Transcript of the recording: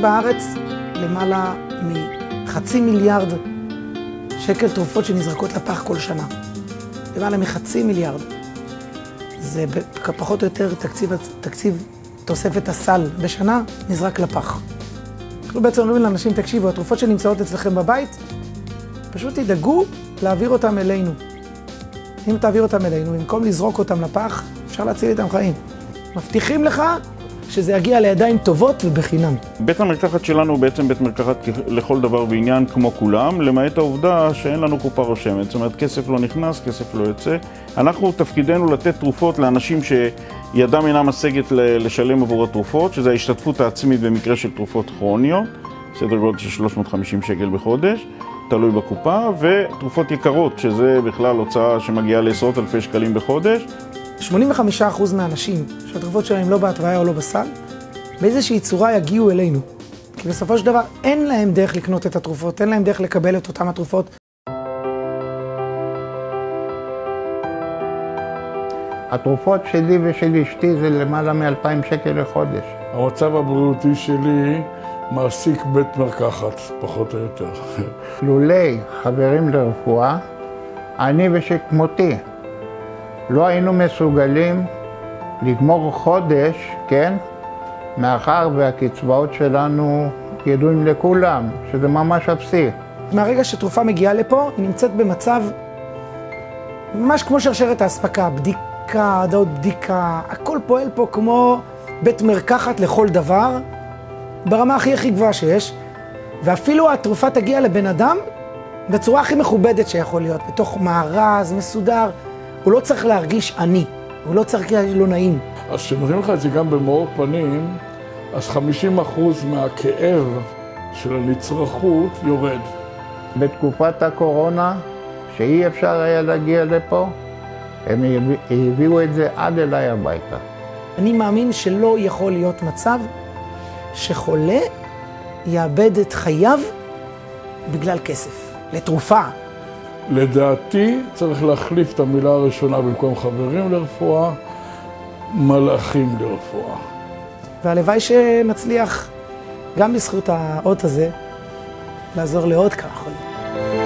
בארץ למעלה מ500 מיליארד שקל תרופות שנזרקות לפח כל שנה. למעלה מ500 מיליארד. זה פחות או יותר תקציב תוספת הסל בשנה נזרק לפח. אנחנו בעצם אומרים לאנשים, תקשיבו, התרופות שנמצאות אצלכם בבית, פשוט תדאגו להעביר אותם אלינו. אם תעביר אותם אלינו, במקום לזרוק אותם לפח, אפשר להציל איתם חיים. מבטיחים לך שזה יגיע לידיים טובות ובחינם. בית המרקחת שלנו הוא בעצם בית מרקחת לכל דבר ועניין כמו כולם, למעט העובדה שאין לנו קופה רושמת. זאת אומרת, כסף לא נכנס, כסף לא יוצא. אנחנו תפקידנו לתת תרופות לאנשים שידם אינה משגת לשלם עבור התרופות, שזה ההשתתפות העצמית במקרה של תרופות כרוניות, סדר גודל של 350 שקל בחודש, תלוי בקופה, ותרופות יקרות, שזה בכלל הוצאה שמגיעה לעשרות אלפי שקלים בחודש. 85% מהאנשים שהתרופות שלהם לא בהתוויה או לא בסל, באיזושהי צורה יגיעו אלינו. כי בסופו של דבר אין להם דרך לקנות את התרופות, אין להם דרך לקבל את אותם התרופות. התרופות שלי ושל אשתי זה למעלה מ-2,000 שקל לחודש. המצב הבריאותי שלי מעסיק בית מרקחת, פחות או יותר. לולי חברים לרפואה, אני ושכמותי, לא היינו מסוגלים לגמור חודש, כן? מאחר והקצבאות שלנו ידועים לכולם, שזה ממש אפסי. מהרגע שתרופה מגיעה לפה, היא נמצאת במצב ממש כמו שרשרת האספקה, בדיקה, עד בדיקה, הכל פועל פה כמו בית מרקחת לכל דבר, ברמה הכי גבוהה שיש, ואפילו התרופה תגיע לבן אדם בצורה הכי מכובדת שיכול להיות, בתוך מארז, מסודר. הוא לא צריך להרגיש עני, הוא לא צריך להרגיש לא נעים. אז כשנותנים לך את זה גם במאור פנים, אז 50% מהכאב של הנצרכות יורד. בתקופת הקורונה, שאי אפשר היה להגיע לפה, הם הביאו את זה עד אליי הביתה. אני מאמין שלא יכול להיות מצב שחולה יאבד את חייו בגלל כסף, לתרופה. לדעתי צריך להחליף את המילה הראשונה במקום חברים לרפואה, מלאכים לרפואה. והלוואי שנצליח גם בזכות האות הזה לעזור לעוד כמה חולים.